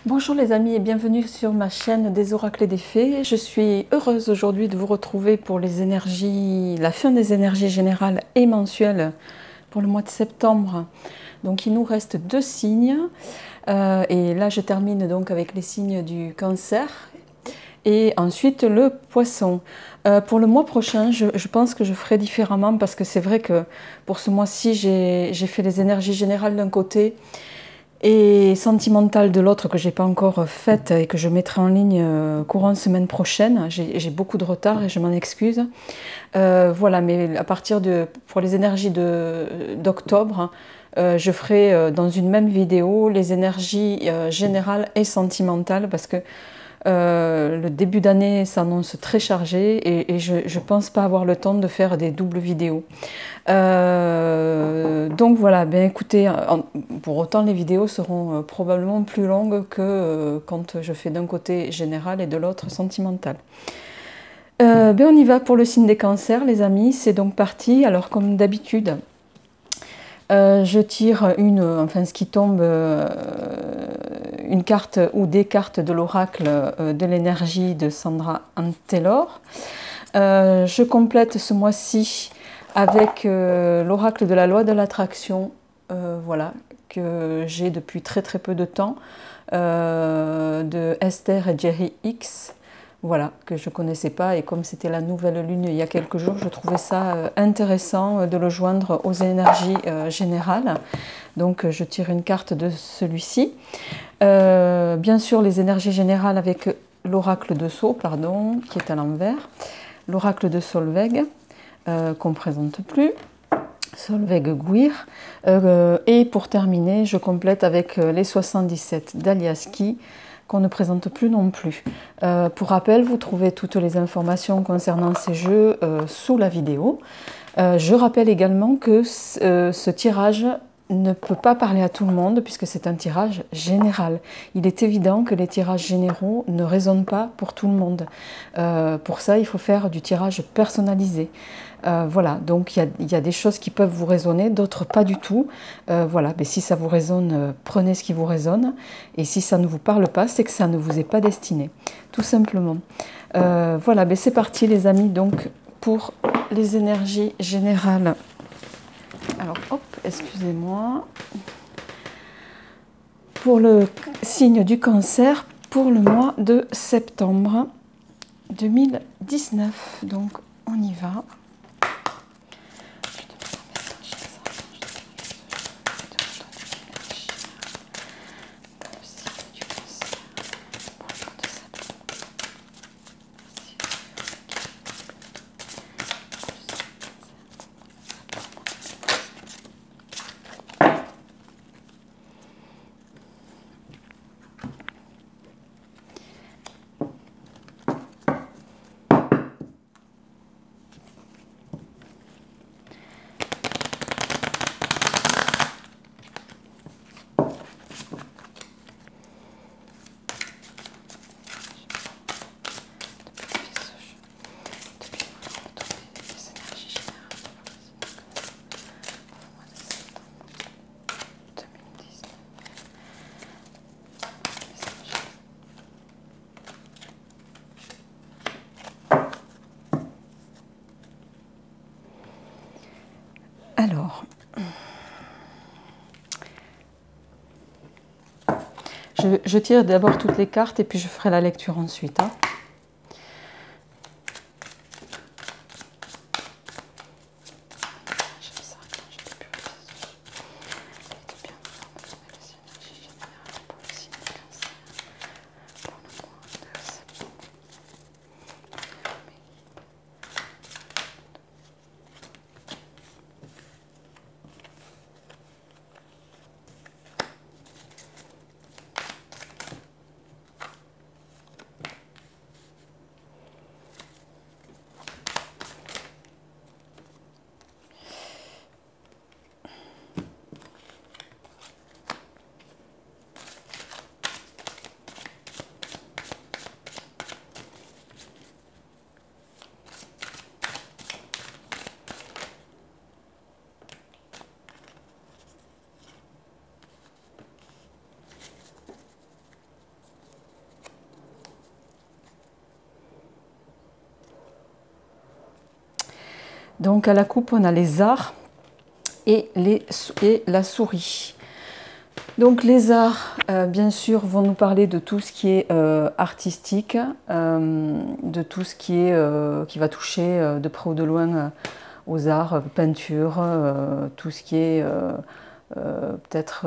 Bonjour les amis et bienvenue sur ma chaîne des oracles et des fées. Je suis heureuse aujourd'hui de vous retrouver pour les énergies, la fin des énergies générales et mensuelles pour le mois de septembre. Donc il nous reste deux signes et là je termine donc avec les signes du Cancer et ensuite le Poisson. Pour le mois prochain, je pense que je ferai différemment parce que c'est vrai que pour ce mois-ci j'ai fait les énergies générales d'un côté et sentimentale de l'autre que j'ai pas encore faite et que je mettrai en ligne courant semaine prochaine. J'ai beaucoup de retard et je m'en excuse. Voilà, mais à partir de pour les énergies d'octobre, je ferai dans une même vidéo les énergies générales et sentimentales parce que le début d'année s'annonce très chargé et je ne pense pas avoir le temps de faire des doubles vidéos. Donc voilà, ben écoutez, pour autant les vidéos seront probablement plus longues que quand je fais d'un côté général et de l'autre sentimental. Ben on y va pour le signe des cancers les amis, c'est donc parti. Alors comme d'habitude, je tire enfin ce qui tombe, une carte ou des cartes de l'oracle de l'énergie de Sandra Anne-Taylor. Je complète ce mois-ci avec l'oracle de la loi de l'attraction, voilà, que j'ai depuis très très peu de temps, de Esther et Jerry X, voilà, que je ne connaissais pas, et comme c'était la nouvelle lune il y a quelques jours, je trouvais ça intéressant de le joindre aux énergies générales. Donc je tire une carte de celui-ci. Bien sûr les énergies générales avec l'oracle de Sceaux, pardon, qui est à l'envers, l'oracle de Solveig, qu'on ne présente plus, Solveig Guir, et pour terminer, je complète avec les 77 d'Aliaski, qu'on ne présente plus non plus. Pour rappel, vous trouvez toutes les informations concernant ces jeux sous la vidéo. Je rappelle également que ce tirage ne peut pas parler à tout le monde puisque c'est un tirage général. Il est évident que les tirages généraux ne résonnent pas pour tout le monde. Pour ça, il faut faire du tirage personnalisé. Voilà, donc il y a des choses qui peuvent vous résonner, d'autres pas du tout. Voilà, mais si ça vous résonne, prenez ce qui vous résonne. Et si ça ne vous parle pas, c'est que ça ne vous est pas destiné, tout simplement. Voilà, mais c'est parti les amis, donc pour les énergies générales. Alors, hop, excusez-moi. Pour le signe du Cancer, pour le mois de septembre 2019. Donc, on y va. Alors, je tire d'abord toutes les cartes et puis je ferai la lecture ensuite. Hein. Donc à la coupe, on a les arts et la souris. Donc les arts, bien sûr, vont nous parler de tout ce qui est artistique, de tout ce qui va toucher de près ou de loin aux arts, peinture, tout ce qui est peut-être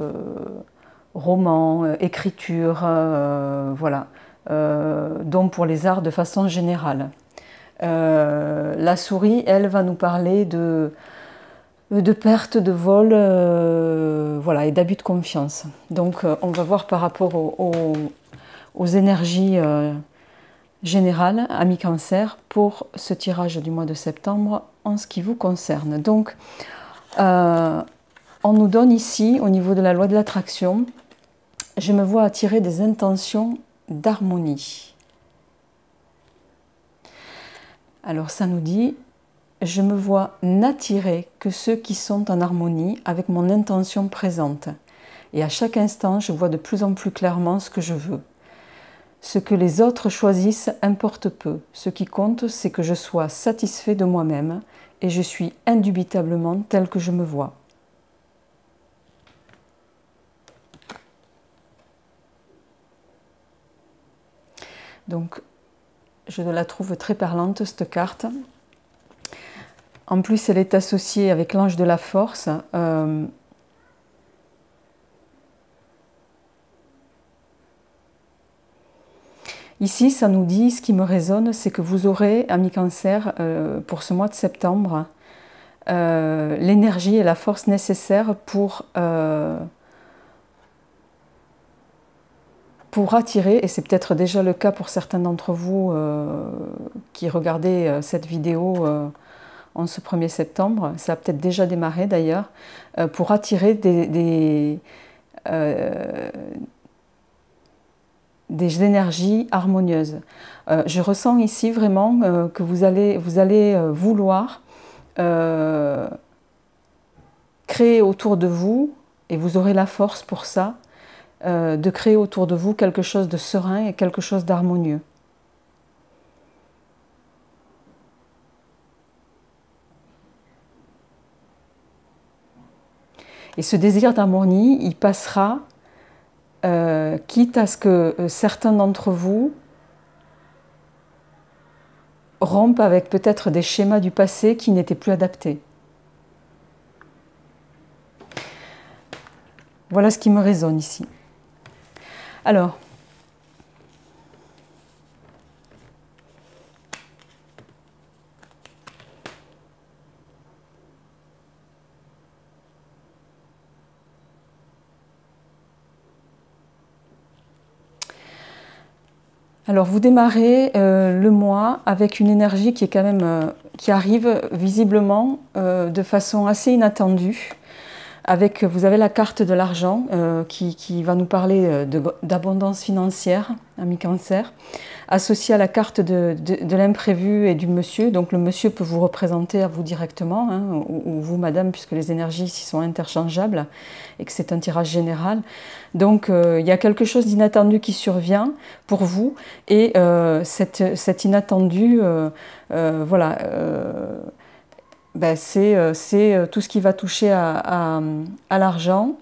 roman, écriture, voilà. Donc pour les arts de façon générale. La souris, elle, va nous parler de perte de vol, voilà, et d'abus de confiance. Donc on va voir par rapport aux énergies générales, amis Cancer, pour ce tirage du mois de septembre en ce qui vous concerne. Donc on nous donne ici, au niveau de la loi de l'attraction, je me vois attirer des intentions d'harmonie. Alors ça nous dit, je me vois n'attirer que ceux qui sont en harmonie avec mon intention présente. Et à chaque instant, je vois de plus en plus clairement ce que je veux. Ce que les autres choisissent importe peu. Ce qui compte, c'est que je sois satisfait de moi-même et je suis indubitablement tel que je me vois. Donc, je la trouve très parlante, cette carte. En plus, elle est associée avec l'ange de la force. Ici, ça nous dit, ce qui me résonne, c'est que vous aurez, amis Cancer, pour ce mois de septembre, l'énergie et la force nécessaires pour attirer, et c'est peut-être déjà le cas pour certains d'entre vous qui regardez cette vidéo en ce 1er septembre, ça a peut-être déjà démarré d'ailleurs, pour attirer des énergies harmonieuses. Je ressens ici vraiment que vous allez vouloir créer autour de vous, et vous aurez la force pour ça, de créer autour de vous quelque chose de serein et quelque chose d'harmonieux. Et ce désir d'harmonie, il passera, quitte à ce que certains d'entre vous rompent avec peut-être des schémas du passé qui n'étaient plus adaptés. Voilà ce qui me résonne ici. Alors, vous démarrez le mois avec une énergie qui est quand même qui arrive visiblement de façon assez inattendue. Vous avez la carte de l'argent qui va nous parler d'abondance financière, amis Cancer, associée à la carte de l'imprévu et du monsieur. Donc le monsieur peut vous représenter à vous directement, hein, ou vous madame, puisque les énergies ici sont interchangeables et que c'est un tirage général. Donc il y a quelque chose d'inattendu qui survient pour vous, et cet inattendu, voilà, c'est tout ce qui va toucher à l'argent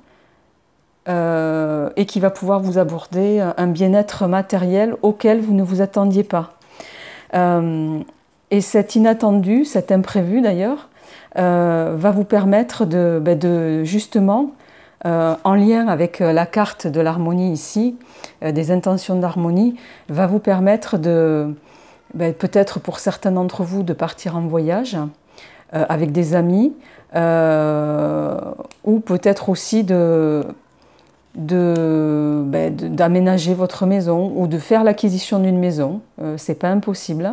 et qui va pouvoir vous aborder un bien-être matériel auquel vous ne vous attendiez pas. Et cet inattendu, cet imprévu d'ailleurs, va vous permettre de justement, en lien avec la carte de l'harmonie ici, des intentions d'harmonie, va vous permettre peut-être pour certains d'entre vous, de partir en voyage, avec des amis, ou peut-être aussi d'aménager votre maison ou de faire l'acquisition d'une maison. C'est pas impossible.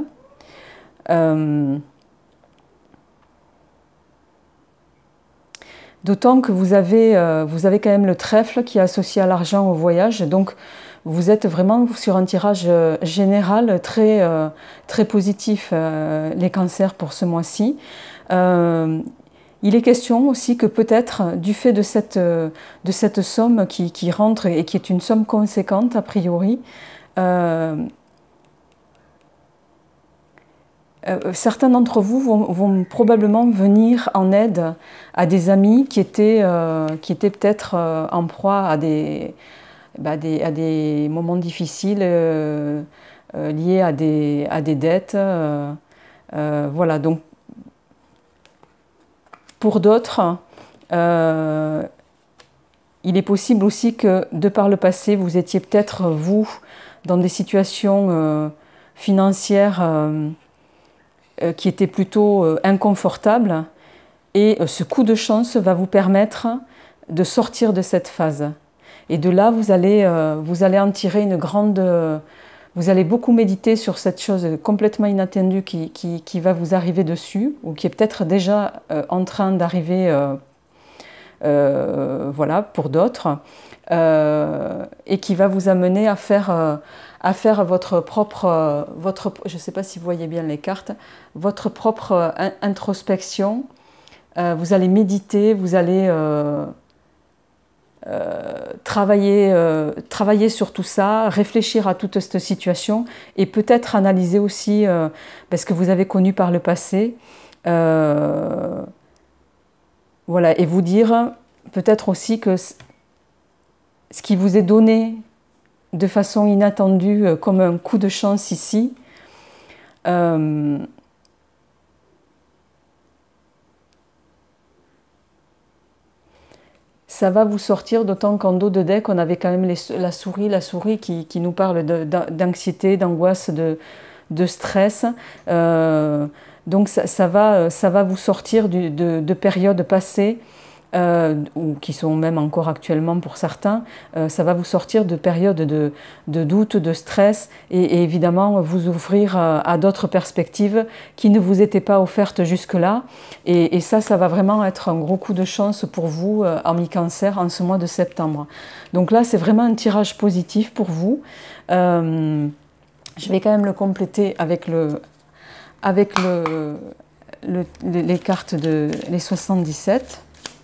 D'autant que vous avez quand même le trèfle qui est associé à l'argent, au voyage. Donc vous êtes vraiment sur un tirage général très, très positif, les cancers, pour ce mois-ci. Il est question aussi que peut-être, du fait de cette somme qui rentre et qui est une somme conséquente a priori, certains d'entre vous vont probablement venir en aide à des amis qui étaient peut-être en proie à des moments difficiles liés à des dettes. Voilà, donc pour d'autres, il est possible aussi que, de par le passé, vous étiez peut-être, vous, dans des situations financières qui étaient plutôt inconfortables, et ce coup de chance va vous permettre de sortir de cette phase. Et de là, vous allez en tirer une grande... vous allez beaucoup méditer sur cette chose complètement inattendue qui va vous arriver dessus, ou qui est peut-être déjà en train d'arriver... voilà, pour d'autres, et qui va vous amener à faire votre propre, je ne sais pas si vous voyez bien les cartes, votre propre introspection. Vous allez méditer, vous allez travailler sur tout ça, réfléchir à toute cette situation, et peut-être analyser aussi ce que vous avez connu par le passé. Voilà, et vous dire peut-être aussi que ce qui vous est donné de façon inattendue, comme un coup de chance ici, ça va vous sortir, d'autant qu'en dos de deck, on avait quand même la souris qui nous parle d'anxiété, d'angoisse, de stress. Donc ça va vous sortir de périodes passées, ou qui sont même encore actuellement pour certains. Ça va vous sortir de périodes de doute, de stress, et évidemment vous ouvrir à d'autres perspectives qui ne vous étaient pas offertes jusque-là. Et ça va vraiment être un gros coup de chance pour vous, amis Cancer, en ce mois de septembre. Donc là, c'est vraiment un tirage positif pour vous. Je vais quand même le compléter avec les cartes les 77.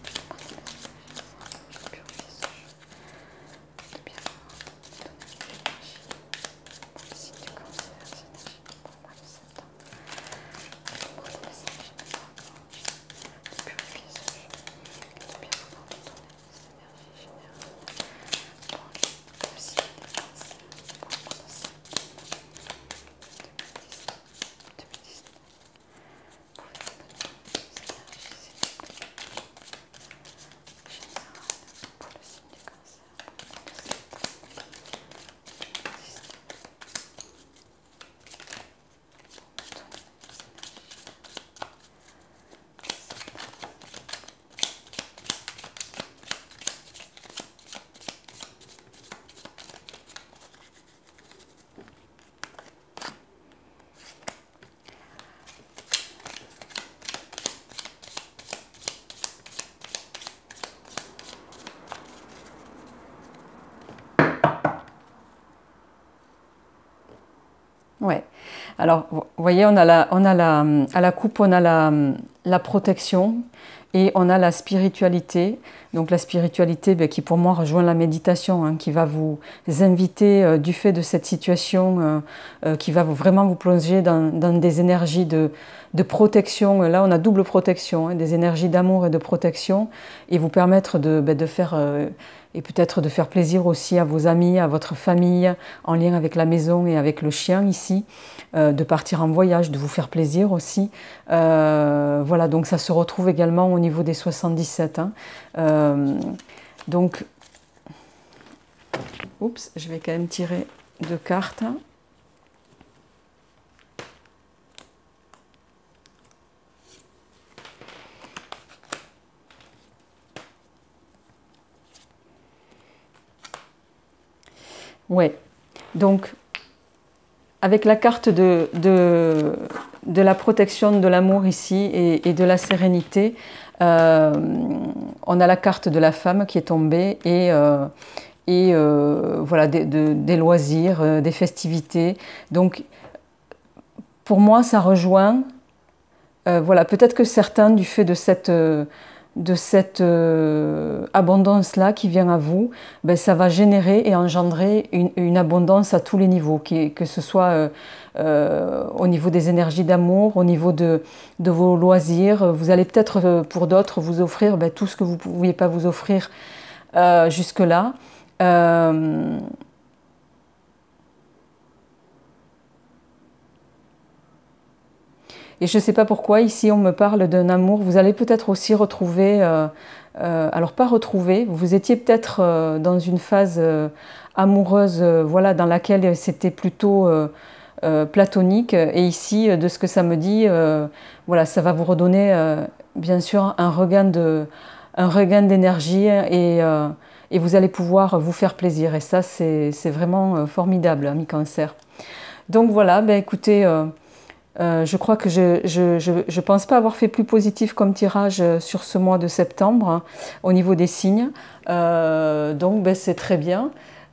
Ouais. Alors, vous voyez, à la coupe, on a la protection et on a la spiritualité. Donc la spiritualité qui pour moi rejoint la méditation, hein, qui va vous inviter du fait de cette situation, qui va vraiment vous plonger dans des énergies de protection. Là, on a double protection, hein, des énergies d'amour et de protection, et vous permettre de faire... et peut-être de faire plaisir aussi à vos amis, à votre famille, en lien avec la maison et avec le chien ici, de partir en voyage, de vous faire plaisir aussi. Voilà, donc ça se retrouve également au niveau des 77. Hein. Donc, oups, je vais quand même tirer 2 cartes. Ouais, donc avec la carte de la protection, de l'amour ici et de la sérénité, on a la carte de la femme qui est tombée et voilà, des loisirs, des festivités. Donc pour moi, ça rejoint, voilà, peut-être que certains, du fait de cette de cette abondance-là qui vient à vous, ben, ça va générer et engendrer une abondance à tous les niveaux, que ce soit au niveau des énergies d'amour, au niveau de vos loisirs. Vous allez peut-être, pour d'autres, vous offrir ben, tout ce que vous ne pouviez pas vous offrir jusque-là. Et je ne sais pas pourquoi, ici on me parle d'un amour. Vous allez peut-être aussi retrouver, alors pas retrouver, vous étiez peut-être dans une phase amoureuse, voilà, dans laquelle c'était plutôt platonique. Et ici, de ce que ça me dit, voilà, ça va vous redonner bien sûr un regain d'énergie et vous allez pouvoir vous faire plaisir. Et ça, c'est vraiment formidable, ami Cancer. Donc voilà, ben écoutez. Je crois que je pense pas avoir fait plus positif comme tirage sur ce mois de septembre hein, au niveau des signes. Donc ben, c'est très bien.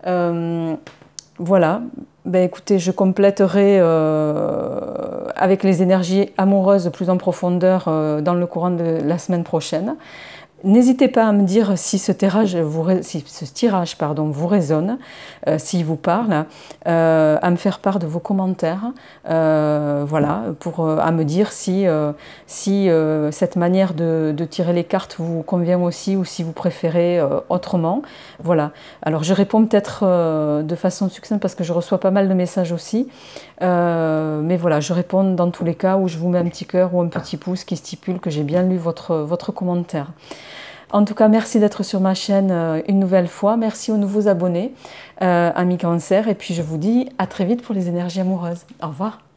Voilà. Ben, écoutez, je compléterai avec les énergies amoureuses plus en profondeur dans le courant de la semaine prochaine. N'hésitez pas à me dire si ce tirage vous résonne, s'il vous parle, à me faire part de vos commentaires, voilà, à me dire si cette manière de tirer les cartes vous convient aussi ou si vous préférez autrement. Voilà. Alors je réponds peut-être de façon succincte parce que je reçois pas mal de messages aussi, mais voilà, je réponds dans tous les cas où je vous mets un petit cœur ou un petit pouce qui stipule que j'ai bien lu votre commentaire. En tout cas, merci d'être sur ma chaîne une nouvelle fois. Merci aux nouveaux abonnés, amis Cancer. Et puis, je vous dis à très vite pour les énergies amoureuses. Au revoir.